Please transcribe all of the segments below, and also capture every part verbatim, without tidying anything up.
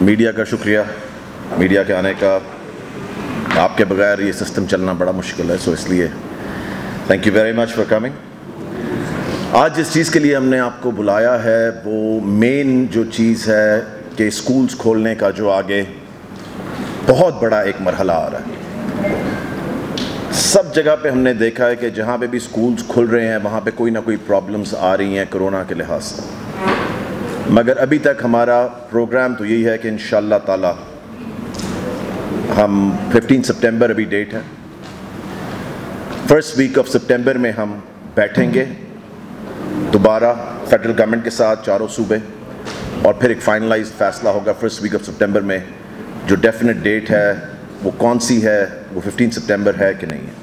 Media का शुक्रिया, media के आने का। आपके बगैर ये सिस्टम चलना बड़ा मुश्किल है, सो इसलिए thank you very much for coming. आज जिस चीज़ के लिए हमने आपको बुलाया है वो मेन जो चीज़ है कि स्कूल्स खोलने का जो आगे बहुत बड़ा एक मरहला आ रहा है। सब जगह पे हमने देखा है कि जहाँ पे भी स्कूल्स खुल रहे हैं वहाँ पे कोई ना कोई प्रॉब्लम्स आ रही हैं कोरोना के लिहाज से, मगर अभी तक हमारा प्रोग्राम तो यही है कि इंशाअल्लाह ताला हम पंद्रह सितंबर अभी डेट है, फर्स्ट वीक ऑफ सितंबर में हम बैठेंगे दोबारा फेडरल गवर्नमेंट के साथ चारों सूबे, और फिर एक फाइनलाइज फैसला होगा फर्स्ट वीक ऑफ सितंबर में। जो डेफिनेट डेट है वो कौन सी है, वो पंद्रह सितंबर है कि नहीं है।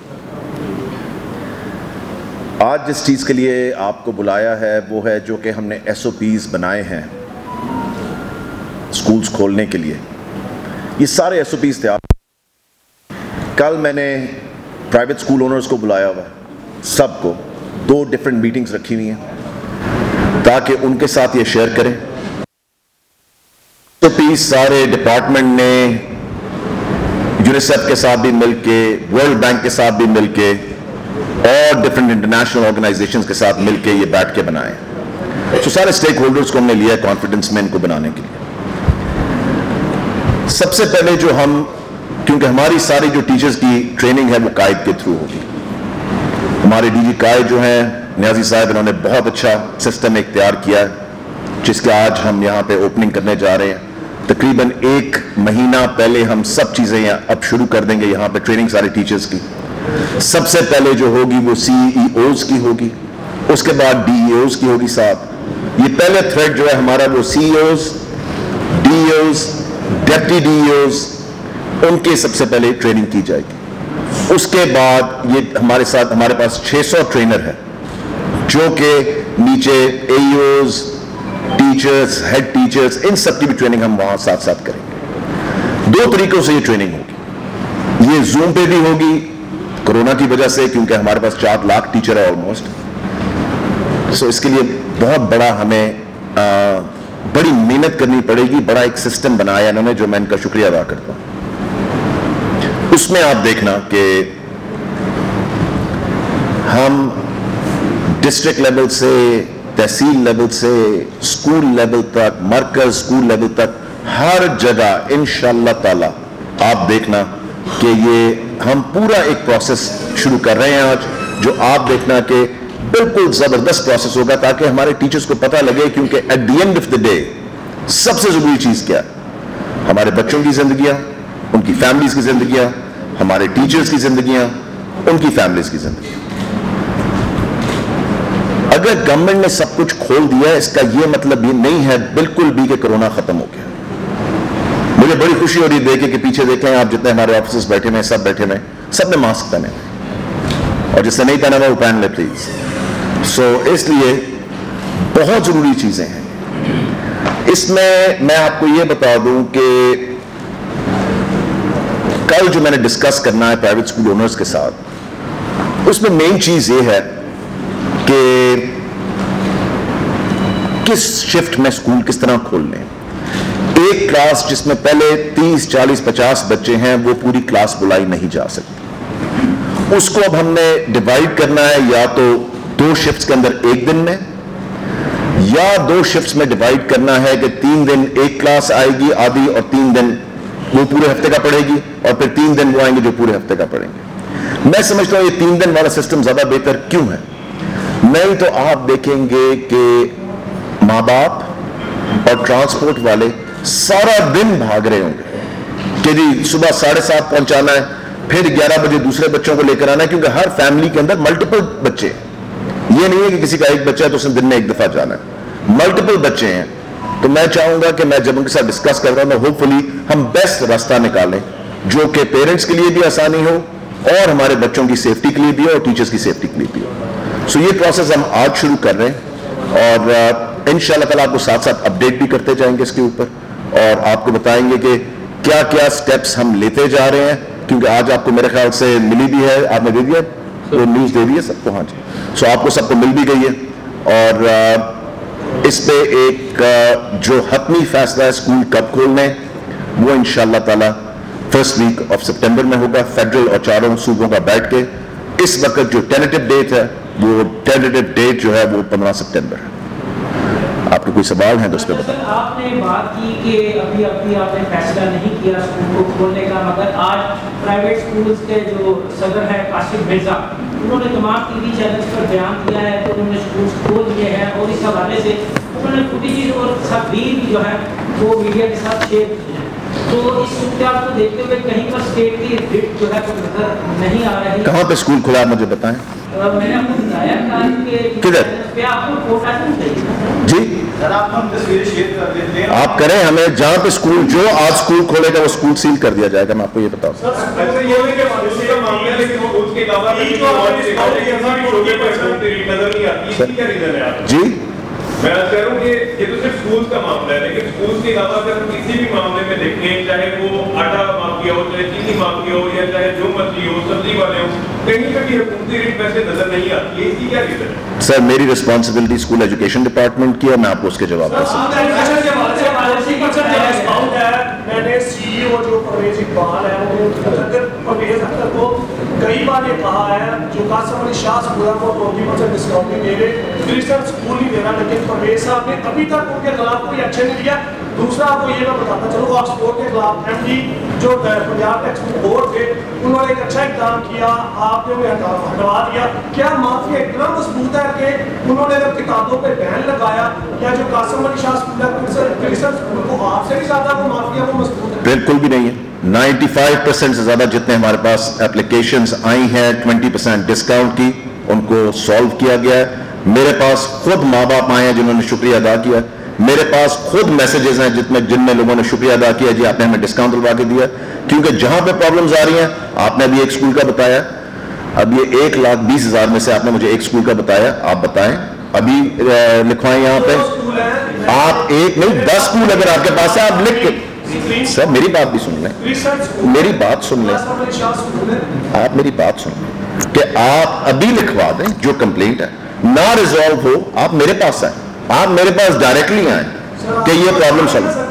आज जिस चीज़ के लिए आपको बुलाया है वो है जो कि हमने एस ओ पीज़ बनाए हैं स्कूल्स खोलने के लिए। ये सारे एस ओ पीज़ थे। आप कल मैंने प्राइवेट स्कूल ओनर्स को बुलाया हुआ है, सबको दो डिफरेंट मीटिंग्स रखी हुई हैं ताकि उनके साथ ये शेयर करें। तो पीस सारे डिपार्टमेंट ने यूनिसेफ के साथ भी मिलके, वर्ल्ड बैंक के साथ भी मिलके और डिफरेंट इंटरनेशनल ऑर्गेनाइजेशंस के साथ मिलके ये बैठ के बनाए। तो सारे स्टेक होल्डर्स को हमने लिया है कॉन्फिडेंस में इनको बनाने के लिए। सबसे पहले जो हम, क्योंकि हमारी सारी जो टीचर्स की ट्रेनिंग है वो कायद के थ्रू होगी। हमारे डीजी कायद जो हैं न्याजी साहब, इन्होंने बहुत अच्छा सिस्टम एक तैयार किया है जिसके आज हम यहाँ पे ओपनिंग करने जा रहे हैं। तकरीबन एक महीना पहले हम सब चीज़ें यहाँ अब शुरू कर देंगे, यहाँ पे ट्रेनिंग सारे टीचर्स की। सबसे पहले जो होगी वो सी ई ओज़ की होगी, उसके बाद डी ई ओज़ की होगी साहब। ये पहले थ्रेड जो है हमारा वो CEOs, DEOs, deputy DEOs, उनके सबसे पहले ट्रेनिंग की जाएगी। उसके बाद ये हमारे साथ हमारे पास छह सौ ट्रेनर है जो कि नीचे AEOs, teachers, head teachers, इन सब की भी ट्रेनिंग हम वहां साथ साथ करेंगे। दो तरीकों से ये ट्रेनिंग होगी। ये जूम पे भी होगी कोरोना की वजह से, क्योंकि हमारे पास चार लाख टीचर है ऑलमोस्ट। सो इसके लिए बहुत बड़ा हमें आ, बड़ी मेहनत करनी पड़ेगी। बड़ा एक सिस्टम बनाया इन्होंने जो मैं इनका शुक्रिया अदा करता हूं। उसमें आप देखना कि हम डिस्ट्रिक्ट लेवल से, तहसील लेवल से, स्कूल लेवल तक, मरकज स्कूल लेवल तक, हर जगह इंशाअल्लाह ताला आप देखना कि ये हम पूरा एक प्रोसेस शुरू कर रहे हैं आज, जो आप देखना कि बिल्कुल जबरदस्त प्रोसेस होगा ताकि हमारे टीचर्स को पता लगे। क्योंकि at the end of the day सबसे जरूरी चीज क्या है? हमारे बच्चों की जिंदगियां, उनकी फैमिलीज की जिंदगियां, हमारे टीचर्स की जिंदगियां, उनकी फैमिलीज की जिंदगी। अगर गवर्नमेंट ने सब कुछ खोल दिया, इसका यह मतलब ये नहीं है बिल्कुल भी कि कोरोना खत्म हो गया। मुझे बड़ी खुशी हो रही है देखे कि पीछे देखें आप, जितने हमारे ऑफिसर्स बैठे हैं, सब बैठे हैं, सब ने मास्क पहने, और जिसने नहीं पहना हुआ वो पहन ले प्लीज। सो इसलिए बहुत जरूरी चीजें हैं। इसमें मैं आपको यह बता दूं कि कल जो मैंने डिस्कस करना है प्राइवेट स्कूल ओनर्स के साथ, उसमें मेन चीज ये है कि किस शिफ्ट में स्कूल किस तरह खोलने। एक क्लास जिसमें पहले तीस, चालीस, पचास बच्चे हैं वो पूरी क्लास बुलाई नहीं जा सकती। उसको अब हमने डिवाइड करना है, या तो दो शिफ्ट्स के अंदर एक दिन में, या दो शिफ्ट्स में डिवाइड करना है कि तीन दिन एक क्लास आएगी आधी, और तीन दिन वो पूरे हफ्ते का पढ़ेगी, और फिर तीन दिन वो आएंगे जो पूरे हफ्ते का पढ़ेंगे। मैं समझता हूं ये तीन दिन वाला सिस्टम ज्यादा बेहतर क्यों है। नहीं तो आप देखेंगे कि माँ बाप और ट्रांसपोर्ट वाले सारा दिन भाग रहे होंगे कि जी सुबह साढ़े सात पहुंचाना है, फिर ग्यारह बजे दूसरे बच्चों को लेकर आना है, क्योंकि हर फैमिली के अंदर मल्टीपल बच्चे हैं। ये नहीं है कि किसी का एक बच्चा है तो उसने दिन में एक दफा जाना है, मल्टीपल बच्चे हैं। तो मैं चाहूंगा कि मैं जब उनके साथ डिस्कस कर रहा हूं, होपफुली हम बेस्ट रास्ता निकालें जो कि पेरेंट्स के लिए भी आसानी हो, और हमारे बच्चों की सेफ्टी के लिए भी हो, और टीचर्स की सेफ्टी के लिए भी हो। सो ये प्रोसेस हम आज शुरू कर रहे हैं, और इंशाअल्लाह ताला आपको साथ साथ अपडेट भी करते जाएंगे इसके ऊपर, और आपको बताएंगे कि क्या क्या स्टेप्स हम लेते जा रहे हैं। क्योंकि आज आपको मेरे ख्याल से मिली भी है, आपने दे दिया वो न्यूज़ दे दी है सबको? हाँ जी। सो आपको सबको मिल भी गई है, और इस पे एक जो हतमी फैसला है स्कूल कब खोलने, وہ انشاءاللہ تعالیٰ فرسٹ ویک آف سپٹمبر میں ہوگا. فیڈرل اور چاروں صوبوں کا بیٹھ کے اس وقت جو ٹینیٹیو ڈیٹ ہے وہ ٹینیٹیو ڈیٹ جو ہے وہ پندرہ سپٹمبر ہے. آپ کے کوئی سوال ہیں تو اس پہ بتائیں. آپ نے بات کی کہ ابھی ابھی آپ نے فیصلہ نہیں کیا اسکول کو کھولنے کا، مگر آج پرائیویٹ اسکولز کے جو صدر ہے قاسم مرزا، انہوں نے تمام ٹی وی چینلز پر بیان دیا ہے کہ انہوں نے اسکولز کھول دیے ہیں، اور اس حوالے سے انہوں نے فوٹیج اور تصاویر بھی جو ہے وہ میڈیا کے ساتھ شیئر کی ہیں. تو اس صورتحال کو دیکھتے ہوئے کہیں پر اسٹیٹ کی رپٹ جو ہے وہ نظر نہیں آ رہی. کہاں پہ اسکول کھلا مجھے بتائیں. میں نے آپ کو بتایا کہ کدھر پہ آپ کو کوٹا نہیں چاہیے. جی آپ کریں، ہمیں جہاں پہ اسکول جو آج اسکول کھولے گا وہ اسکول سیل کر دیا جائے گا. میں آپ کو یہ بتاؤں جی میں کہہ رہا ہوں کہ یہ تو صرف اسکول کا معاملہ ہے، لیکن اسکول کے علاوہ اگر ہم کسی بھی معاملے میں دیکھیں، چاہے وہ آٹا مافیا ہو، چاہے چینی مافیا ہو، یا چاہے جو مرضی ہو، سبزی والے ہو، کہیں پہ بھی حکومتی ریٹ ویسے نظر نہیں آتی ہے. اس کی کیا ریزن ہے؟ سر میری رسپانسبلٹی اسکول ایجوکیشن ڈپارٹمنٹ کی ہے، میں آپ کو اس کے جواب دے سکتا میں نے سی ای او جو پرویز اقبال ہے وہ پرویز اختر کو کئی بار یہ کہا ہے جو قاسم علی شاہ اسکول کو ٹوینٹی پرسینٹ ڈسکاؤنٹ نہیں دے رہے، کرسچن اسکول نہیں دے رہا، لیکن پرویز صاحب نے ابھی تک ان کے خلاف کوئی ایکشن نہیں لیا. دوسرا آپ کو یہ میں بتاتا چلو آکسفورڈ کے خلاف ایم ڈی جو پنجاب ٹیکسٹ بورڈ تھے انہوں نے ایک اچھا اقدام کیا، آپ نے انہیں ہٹوا دیا. کیا مافیا اتنا مضبوط ہے کہ انہوں نے جب کتابوں پہ بین لگایا، یا جو قاسم علی شاہ اسکول ہے کرسچن اسکول کو آپ سے بھی زیادہ وہ مافیا وہ مضبوط ہے؟ بالکل بھی نہیں ہے. نائنٹی فائیو پرسینٹ سے زیادہ جتنے ہمارے پاس اپلیکیشنز آئی ہیں ٹوینٹی پرسینٹ ڈسکاؤنٹ کی، ان کو سالو کیا گیا ہے. میرے پاس خود ماں باپ آئے ہیں جنہوں نے شکریہ ادا کیا. میرے پاس خود میسیجز ہیں جن میں جن میں لوگوں نے شکریہ ادا کیا جی آپ نے ہمیں ڈسکاؤنٹ دلوا کے دیا. کیونکہ جہاں پہ پرابلمز آ رہی ہیں، آپ نے ابھی ایک اسکول کا بتایا، اب یہ ایک لاکھ بیس ہزار میں سے آپ نے مجھے ایک اسکول کا بتایا، آپ بتائیں ابھی لکھوائیں یہاں پہ. آپ ایک نہیں دس اسکول اگر آپ کے پاس ہے آپ لکھ کے. سر میری بات بھی سن لیں، میری بات سن لیں، آپ میری بات سن لیں کہ آپ ابھی لکھوا دیں جو کمپلینٹ ہے نہ ریزالو ہو، آپ میرے پاس آئیں، آپ میرے پاس ڈائریکٹلی آئیں کہ یہ پرابلم سالو.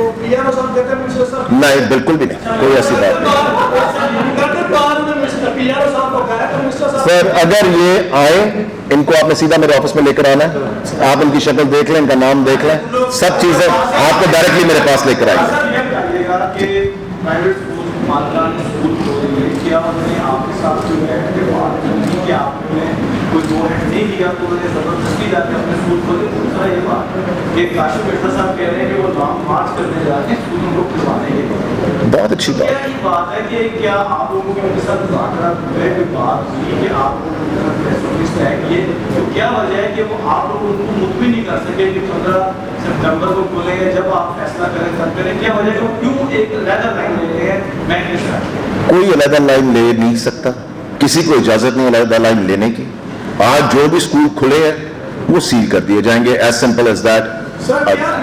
نہیں بالکل بھی نہیں، کوئی ایسی بات نہیں. سر اگر یہ آئیں، ان کو آپ نے سیدھا میرے آفس میں لے کر آنا ہے، آپ ان کی شکل دیکھ لیں، ان کا نام دیکھ لیں، سب چیزیں آپ کو ڈائریکٹلی میرے پاس لے کر آئیں گے. کوئی دو ہینڈ نہیں لیا تو انہوں نے زبردستی جا کے اپنے اسکول کھولے. دوسرا یہ بات کہ کاشف مرزا صاحب کہہ رہے ہیں کہ وہ لانگ مارچ کرنے جا رہے ہیں اسکولوں کو کھلوانے کے لیے. بہت اچھی بات کیا یہ بات ہے کہ کیا آپ لوگوں کے ان کے ساتھ مذاکرات ہوئے، کوئی بات ہوئی کہ آپ لوگوں کے ساتھ پریس نوٹس طے کیے، تو کیا وجہ ہے کہ وہ آپ لوگ ان کو مطمئن نہیں کر سکے کہ پندرہ سپٹمبر کو کھولیں گے جب آپ فیصلہ کریں تب کریں؟ کیا وجہ ہے کہ وہ کیوں ایک علیحدہ لائن لے رہے ہیں؟ میں نہیں سمجھتا. کوئی علیحدہ لائن لے نہیں سکتا، کسی کو اجازت نہیں علیحدہ لائن لینے کی. آج جو بھی اسکول کھلے ہیں وہ سیل کر دیے جائیں گے، as simple as that. Sir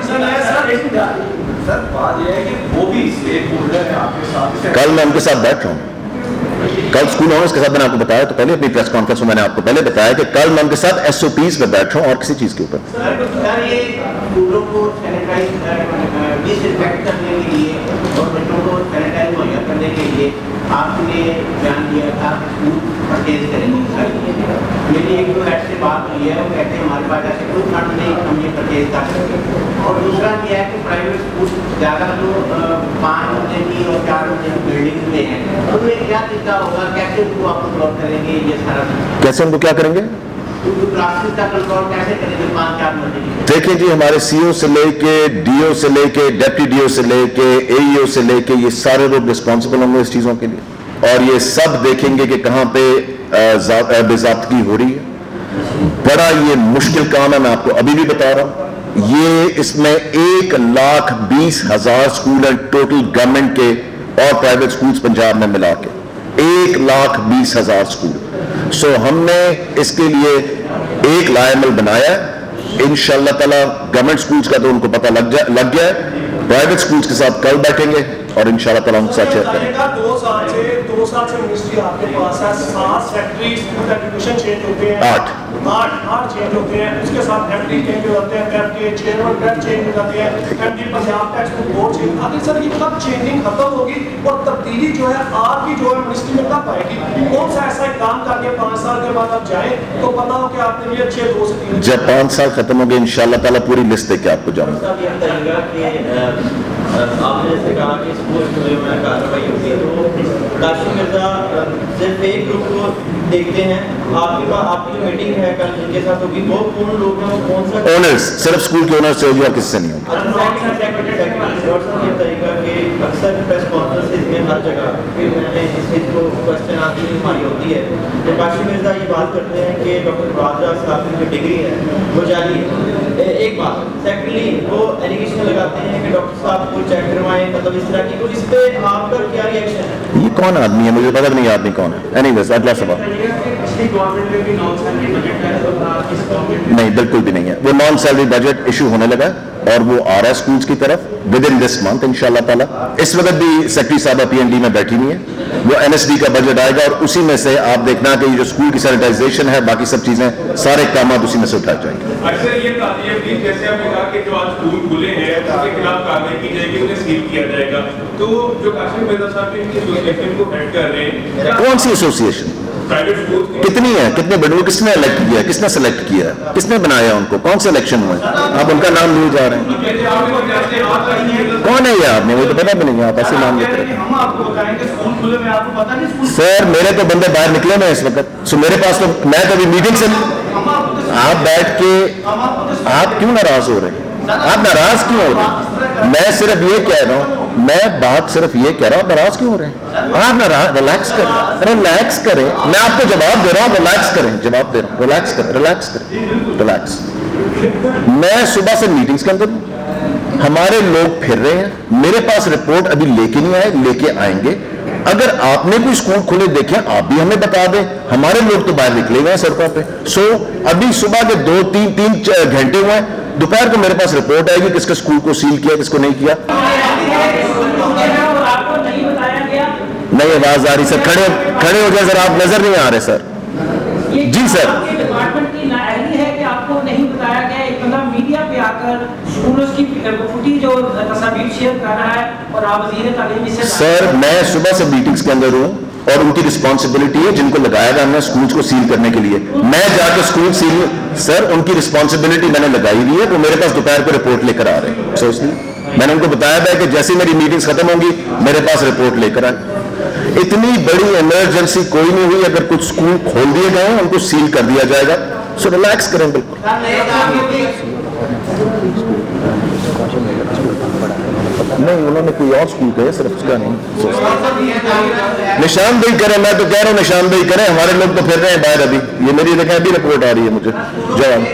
بات یہ ہے کہ وہ بھی اسٹیک ہولڈر ہے آپ کے ساتھ. کل میں ان کے ساتھ بیٹھ رہا ہوں، کل اسکول آنرز کے ساتھ میں نے آپ کو بتایا تو پہلے اپنی پریس کانفرنس میں میں نے آپ کو پہلے بتایا کہ کل میں ان کے ساتھ ایس او پیز پہ بیٹھ رہا ہوں اور کسی چیز کے اوپر. سر یہ اسکولوں کو سینیٹائز ڈس انفیکٹ کرنے کے لیے اور بچوں کو سینیٹائز مہیا کرنے کے لیے آپ نے بیان دیا تھا اسکول پرچیز کریں گے. میری ایک دو ایڈ سے بات ہوئی ہے، وہ کہتے ہیں ہمارے پاس ایسے کوئی فنڈ نہیں ہم یہ پرچیز کر سکتے. اور دوسرا یہ ہے کہ پرائیویٹ اسکول زیادہ جو پانچ منزل کی اور چار منزل بلڈنگ میں ہیں ان میں کیا طریقہ ہوگا، کیسے ان کو آپ کنٹرول کریں گے؟ یہ سارا کیسے ان کو کیا کریں گے؟ کلاسز کا کنٹرول کیسے کریں گے پانچ چار منزل؟ دیکھیں جی ہمارے سی او سے لے کے ڈی او سے لے کے ڈیپٹی ڈی او سے لے کے اے ای او سے لے کے یہ سارے لوگ رسپانسبل ہوں گے اس چیزوں کے لیے، اور یہ سب دیکھیں گے کہ کہاں پہ بے ضابطگی ہو رہی ہے. بڑا یہ مشکل کام ہے، میں آپ کو ابھی بھی بتا رہا ہوں. یہ اس میں ایک لاکھ بیس ہزار اسکول ہیں ٹوٹل گورنمنٹ کے اور پرائیویٹ اسکولز پنجاب میں ملا کے، ایک لاکھ بیس ہزار اسکول. سو ہم نے اس کے لیے ایک لائحہ عمل بنایا ہے. انشاءاللہ تعالیٰ گورنمنٹ اسکولز کا تو ان کو پتہ لگ جا لگ گیا ہے. پرائیویٹ اسکولز کے ساتھ کل بیٹھیں گے اور इंशाल्लाह ताला उनके साथ शेयर करें। दो साल से दो साल से मिनिस्ट्री आपके पास है, सात सेक्रेटरी स्कूल एजुकेशन चेंज होते हैं, आठ आठ आठ चेंज होते हैं, उसके साथ एमडी चेंज हो जाते हैं, पैप के चेयरमैन पैप चेंज हो जाते हैं, MD Punjab tax board change. आखिर सर ये कब चेंजिंग खत्म होगी और तब्दीली जो है आपकी जो है मिनिस्ट्री में कब आएगी? कौन सा ऐसा काम करके पाँच साल के बाद आप जाएं तो पता हो कि आपने ये अच्छे दो से तीन जब पाँच साल खत्म हो गए इंशाल्लाह ताला पूरी लिस्ट देके आपको जाऊंगा। आपने जैसे कहा कि स्कूल खुले में कार्रवाई होती है तो काशिम मिर्जा सिर्फ एक ग्रुप को देखते हैं, आपके पास आपकी जो मीटिंग है कल जिनके साथ होगी वो कौन लोग हैं, वो कौन सा ओनर्स, सिर्फ स्कूल के ओनर्स से होगी और किससे नहीं होगी। अक्सर प्रेस कॉन्फ्रेंसेज में हर जगह मैंने इस चीज़ को क्वेश्चन आती है हमारी होती है तो काशिम मिर्जा ये बात करते हैं कि डॉक्टर मुराद साहब की जो डिग्री है वो जाली है। एक बात सेकेंडली वो एलिगेशन लगाते हैं कि डॉक्टर साहब को चेक करवाएं, मतलब इस तरह की, तो इस पे आपका क्या रिएक्शन है? ये कौन आदमी है मुझे पता नहीं, आदमी कौन है। एनीवेज अगला सवाल। नहीं बिल्कुल भी नहीं है, वो नॉन सैलरी बजट इशू होने लगा और वो आ रहा है स्कूल्स की तरफ विद इन दिस मंथ इंशाल्लाह ताला। इस वक्त भी सेक्रेटरी साहब पीएनडी में बैठी हुई है, वो एनएसडी का बजट आएगा और उसी में से आप देखना कि ये जो स्कूल की सैनिटाइजेशन है बाकी सब चीजें सारे काम उसी में से उठाए जाएंगे। अच्छा ये बताइए प्लीज, जैसे आपने कहा कि जो आज स्कूल खुले हैं उसके खिलाफ कार्रवाई की जाएगी, उन्हें सील किया जाएगा, तो जो काशिम मिर्जा साहब इनकी एसोसिएशन को हेड कर रहे हैं, कौन सी एसोसिएशन, प्राइवेट स्कूल कितनी है, कितने बड़े, किसने इलेक्ट किया, किसने सेलेक्ट किया, किसने बनाया उनको, कौन से इलेक्शन हुए, आप उनका नाम लिए जा रहे हैं। कौन है ये आदमी, वो तो पता भी नहीं है, आप ऐसे नाम लेते हैं। हम आपको बताएंगे स्कूल खुले में आपको पता नहीं स्कूल सर मेरे तो बंदे बाहर निकले मैं इस वक्त, सो मेरे पास तो मैं तो अभी मीटिंग से, आप बैठ के आप क्यों नाराज हो रहे हैं, आप नाराज क्यों हो रहे हैं? मैं सिर्फ ये कह रहा हूँ, मैं बात सिर्फ ये कह रहा हूँ, नाराज क्यों हो रहे हैं? आप नाराज, रिलैक्स करें, रिलैक्स करें, मैं आपको जवाब दे रहा हूँ, रिलैक्स करें, जवाब दे रहा हूँ, रिलैक्स करें, रिलैक्स करें, रिलैक्स। मैं सुबह से मीटिंग्स के अंदर हूँ, हमारे लोग फिर रहे हैं, मेरे पास रिपोर्ट अभी लेके नहीं आए, लेके आएंगे। अगर आपने कोई स्कूल खुले देखे आप भी हमें बता दें, हमारे लोग तो बाहर निकले हुए हैं सड़कों पे। सो अभी सुबह के दो तीन तीन घंटे हुए हैं, दोपहर को मेरे पास रिपोर्ट आएगी किसके स्कूल को सील किया किसको नहीं किया। नहीं आवाज आ रही सर, खड़े खड़े हो जाए सर, आप नजर नहीं आ रहे सर। जी सर, डिपार्टमेंट की नाअहली है कि आपको नहीं बताया गया, एक बंदा मीडिया पे आकर स्कूलों की फुटी जो तस्वीर शेयर कर रहा है और आप वज़ीर तालीम से। सर मैं सुबह से मीटिंग्स के अंदर हूँ और उनकी रिस्पॉन्सिबिलिटी है, जिनको लगाया गया हमने स्कूल्स को सील करने के लिए, मैं जाकर स्कूल सील, सर उनकी रिस्पॉन्सिबिलिटी मैंने लगाई हुई है, वो मेरे पास दोपहर को रिपोर्ट लेकर आ रहे हैं। सो इसलिए मैंने उनको बताया था कि जैसे मेरी मीटिंग्स खत्म होंगी मेरे पास रिपोर्ट लेकर आए। इतनी बड़ी इमरजेंसी कोई नहीं हुई, अगर कुछ स्कूल खोल दिए गए हैं उनको सील कर दिया जाएगा। सो रिलैक्स करें बिल्कुल। नहीं उन्होंने कोई और स्कूल कहे, सिर्फ उसका नहीं। निशानदेही करें, मैं तो कह रहा हूँ निशानदेही करें, हमारे लोग तो फिर रहे हैं बाहर अभी, ये मेरी देखें अभी रिपोर्ट आ रही है मुझे जवाब।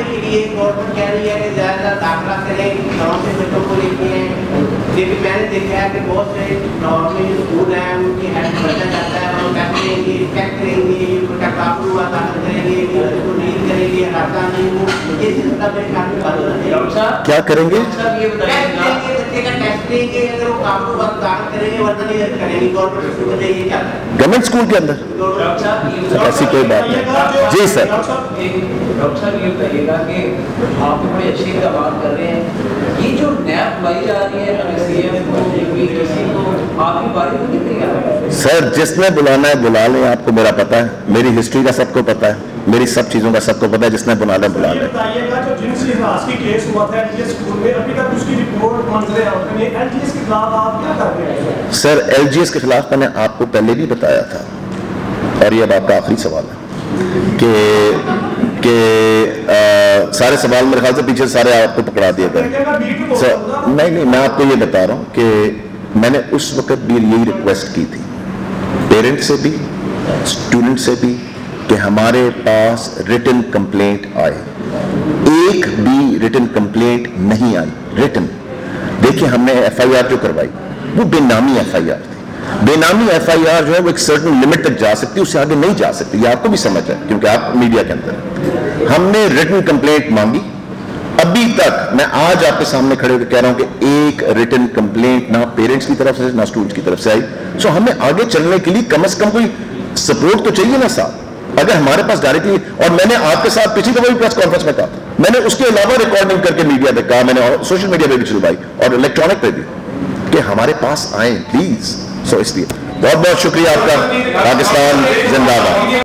लेकिन मैंने देखा है कि बहुत से नॉर्मल स्कूल हैं उनकी हेल्थ बढ़ता जाता है, और क्या करेंगे, चेक करेंगे, उनका काबू हुआ ताकत करेंगे, उसको नील करेंगे, हटाता नहीं वो, ये सिस्टम में काफी बदल क्या करेंगे, ये बताएंगे बच्चे का टेस्ट लेंगे, अगर वो काबू हुआ ताकत करेंगे वरना नहीं करेंगे। गवर्नमेंट स्कूल में ये क्या गवर्नमेंट स्कूल के अंदर ऐसी कोई बात नहीं। जी सर, डॉक्टर साहब ये बताइएगा कि आप बड़ी अच्छी बात कर रहे हैं, ये जो नैप लाई जा रही है सीएम को किसी को आपकी बारी में कितनी है? सर जिसने बुलाना है बुला लें, आपको मेरा पता है, मेरी हिस्ट्री का सबको पता है, मेरी सब चीजों का सबको पता है, जिसने बुलाना है बुला लें। बताइएगा जो जिनसे इतिहास की केस हुआ था एलजीएस स्कूल में, अभी तक उसकी रिपोर्ट मंजूर है, एलजीएस के खिलाफ आप क्या कर रहे हैं? सर एलजीएस के खिलाफ मैंने आपको पहले भी बताया था, और ये अब आपका आखिरी सवाल है कि कि सारे सवाल मेरे ख्याल से पीछे सारे आपको पकड़ा दिए गए। सर नहीं नहीं मैं आपको ये बता रहा हूँ कि मैंने उस वक्त भी यही रिक्वेस्ट की थी, पेरेंट से भी स्टूडेंट से भी, कि हमारे पास रिटन कंप्लेंट आए। एक भी रिटन कंप्लेंट नहीं आई रिटन। देखिए हमने एफआईआर जो करवाई वो बेनामी एफआईआर थी। बेनामी एफआईआर जो है वो एक सर्टेन लिमिट तक जा सकती है, उससे आगे नहीं जा सकती, ये आपको भी समझ है क्योंकि आप मीडिया के अंदर। हमने रिटन कंप्लेंट मांगी अभी तक मैं आज आपके सामने खड़े होकर कह रहा हूं कि एक रिटन कंप्लेंट ना पेरेंट्स की तरफ से ना स्टूडेंट्स की तरफ से आई। सो हमें आगे चलने के लिए कम से कम कोई सपोर्ट तो चाहिए ना साहब। अगर हमारे पास डायरेक्टली, और मैंने आपके साथ पिछली दफा भी प्रेस कॉन्फ्रेंस में कहा, मैंने उसके अलावा रिकॉर्डिंग करके मीडिया पे कहा, मैंने सोशल मीडिया पे भी चलवाई और इलेक्ट्रॉनिक पे भी, कि हमारे पास आए प्लीज। सो इसलिए बहुत बहुत शुक्रिया आपका। पाकिस्तान जिंदाबाद।